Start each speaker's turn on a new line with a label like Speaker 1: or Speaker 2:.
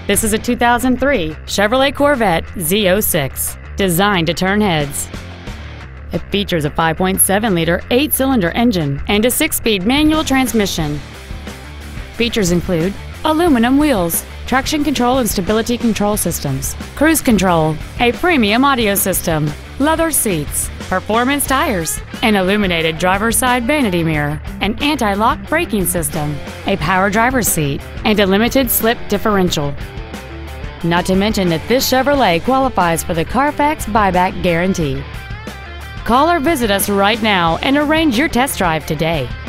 Speaker 1: This is a 2003 Chevrolet Corvette Z06, designed to turn heads. It features a 5.7-liter 8-cylinder engine and a 6-speed manual transmission. Features include aluminum wheels, traction control and stability control systems, cruise control, a premium audio system, leather seats, performance tires, an illuminated driver's side vanity mirror, an anti-lock braking system, a power driver's seat, and a limited slip differential. Not to mention that this Chevrolet qualifies for the Carfax buyback guarantee. Call or visit us right now and arrange your test drive today.